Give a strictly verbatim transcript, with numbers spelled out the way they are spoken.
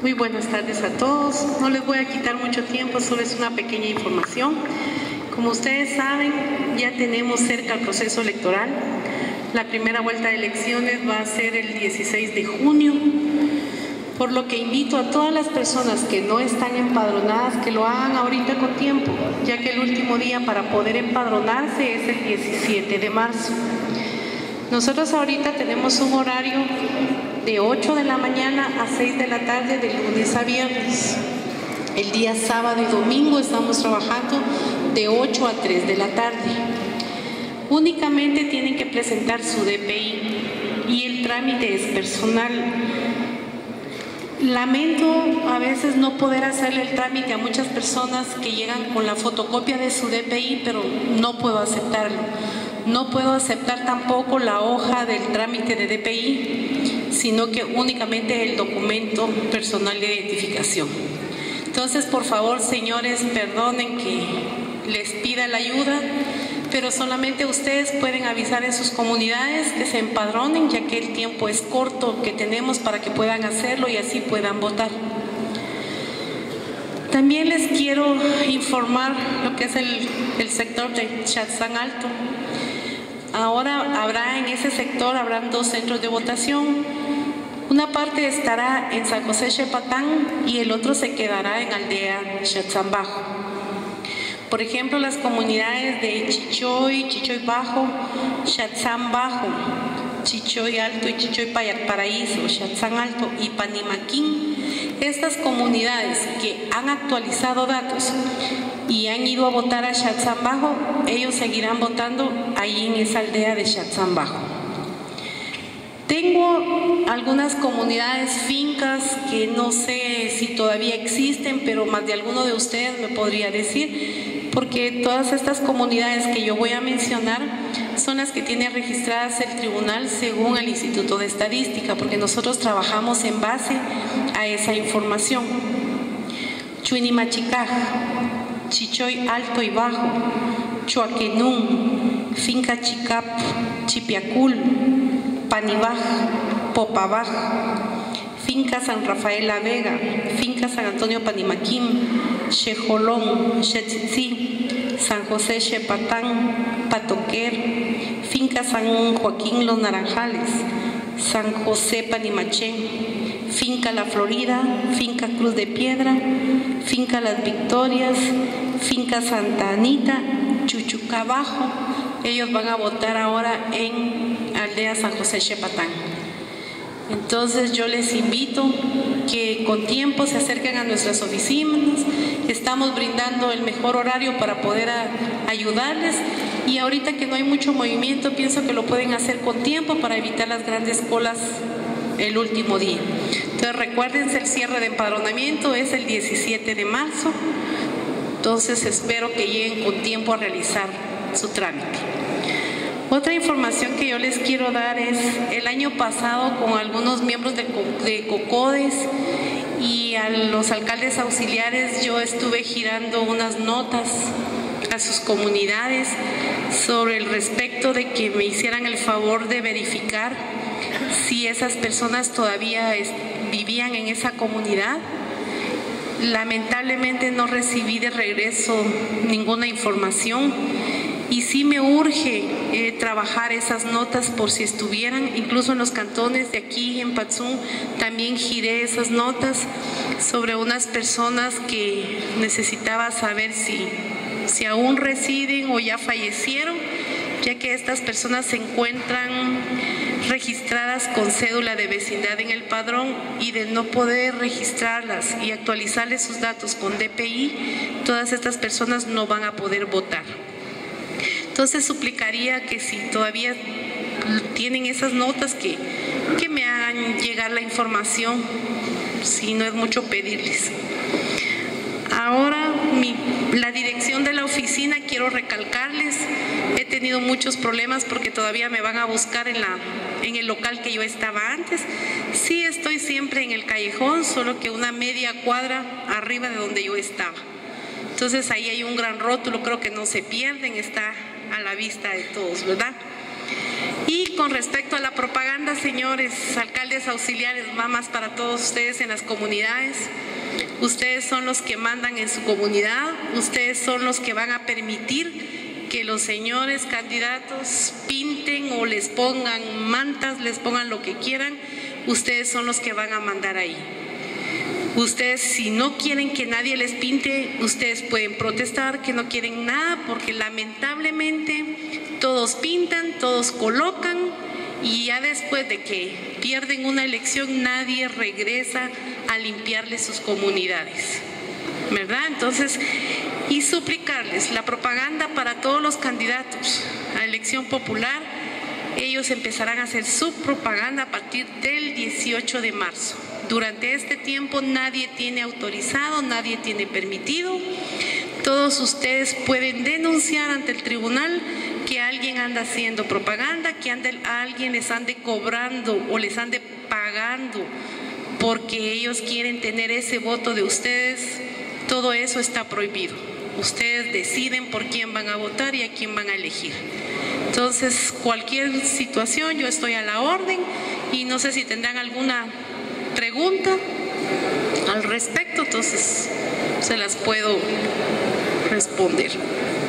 Muy buenas tardes a todos. No les voy a quitar mucho tiempo, solo es una pequeña información. Como ustedes saben, ya tenemos cerca el proceso electoral. La primera vuelta de elecciones va a ser el dieciséis de junio, por lo que invito a todas las personas que no están empadronadas que lo hagan ahorita con tiempo, ya que el último día para poder empadronarse es el diecisiete de marzo. Nosotros ahorita tenemos un horario de ocho de la mañana a seis de la tarde, de lunes a viernes. El día sábado y domingo estamos trabajando de ocho a tres de la tarde. Únicamente tienen que presentar su D P I y el trámite es personal. Lamento a veces no poder hacerle el trámite a muchas personas que llegan con la fotocopia de su D P I, pero no puedo aceptarlo. No puedo aceptar tampoco la hoja del trámite de D P I, sino que únicamente el documento personal de identificación. Entonces, por favor, señores, perdonen que les pida la ayuda, pero solamente ustedes pueden avisar en sus comunidades que se empadronen, ya que el tiempo es corto que tenemos para que puedan hacerlo y así puedan votar. También les quiero informar lo que es el, el sector de Chatzán Alto. Ahora habrá en ese sector, habrán dos centros de votación. Una parte estará en San José Xepatán y el otro se quedará en Aldea Chatzán Bajo. Por ejemplo, las comunidades de Chichoy, Chichoy Bajo, Chatzán Bajo, Chichoy Alto y Chichoy Paraíso, Chatzán Alto y Panimaquín. Estas comunidades que han actualizado datos y han ido a votar a Chatzán Bajo, ellos seguirán votando ahí en esa aldea de Chatzán Bajo. Tengo algunas comunidades, fincas, que no sé si todavía existen, pero más de alguno de ustedes me podría decir, porque todas estas comunidades que yo voy a mencionar son las que tiene registradas el tribunal según el Instituto de Estadística, porque nosotros trabajamos en base a esa información. Chuinimachicaj, Chichoy Alto y Bajo, Chuaquenún, Finca Chicap, Chipiacul, Panibaj, Popabaj, Finca San Rafael La Vega, Finca San Antonio Panimaquín, Xejolón, Xetzitzi, San José Xepatán, Patoquer, Finca San Joaquín Los Naranjales, San José Panimachén, Finca La Florida, Finca Cruz de Piedra, Finca Las Victorias, Finca Santa Anita, Chuchuca Bajo. Ellos van a votar ahora en Aldea San José Xepatán. Entonces yo les invito que con tiempo se acerquen a nuestras oficinas. Estamos brindando el mejor horario para poder a, ayudarles, y ahorita que no hay mucho movimiento, pienso que lo pueden hacer con tiempo para evitar las grandes colas el último día. Entonces recuérdense, el cierre de empadronamiento es el diecisiete de marzo, entonces espero que lleguen con tiempo a realizar su trámite. Otra información que yo les quiero dar es, el año pasado con algunos miembros de, de COCODES y a los alcaldes auxiliares yo estuve girando unas notas a sus comunidades sobre el respecto de que me hicieran el favor de verificar si esas personas todavía vivían en esa comunidad. Lamentablemente no recibí de regreso ninguna información. Y sí me urge eh, trabajar esas notas por si estuvieran, incluso en los cantones de aquí en Patzún también giré esas notas sobre unas personas que necesitaba saber si, si aún residen o ya fallecieron, ya que estas personas se encuentran registradas con cédula de vecindad en el padrón, y de no poder registrarlas y actualizarles sus datos con D P I, todas estas personas no van a poder votar. Entonces suplicaría que si todavía tienen esas notas, que, que me hagan llegar la información, si no es mucho pedirles. Ahora, mi, la dirección de la oficina, quiero recalcarles, he tenido muchos problemas porque todavía me van a buscar en, la, en el local que yo estaba antes. Sí, estoy siempre en el callejón, solo que una media cuadra arriba de donde yo estaba. Entonces ahí hay un gran rótulo, creo que no se pierden, está a la vista de todos, ¿verdad? Y Y con respecto a la propaganda, señores alcaldes auxiliares, va más para todos ustedes en las comunidades. Ustedes son los que mandan en su comunidad, ustedes son los que van a permitir que los señores candidatos pinten o les pongan mantas, les pongan lo que quieran. Ustedes son los que van a mandar ahí. Ustedes, si no quieren que nadie les pinte, ustedes pueden protestar que no quieren nada, porque lamentablemente todos pintan, todos colocan, y ya después de que pierden una elección, nadie regresa a limpiarles sus comunidades, ¿verdad? Entonces, y suplicarles la propaganda para todos los candidatos a elección popular. Ellos empezarán a hacer su propaganda a partir del dieciocho de marzo. Durante este tiempo nadie tiene autorizado, nadie tiene permitido. Todos ustedes pueden denunciar ante el tribunal que alguien anda haciendo propaganda, que ande, alguien les ande cobrando o les ande pagando porque ellos quieren tener ese voto de ustedes. Todo eso está prohibido. Ustedes deciden por quién van a votar y a quién van a elegir. Entonces, cualquier situación, yo estoy a la orden, y no sé si tendrán alguna pregunta al respecto, entonces se las puedo responder.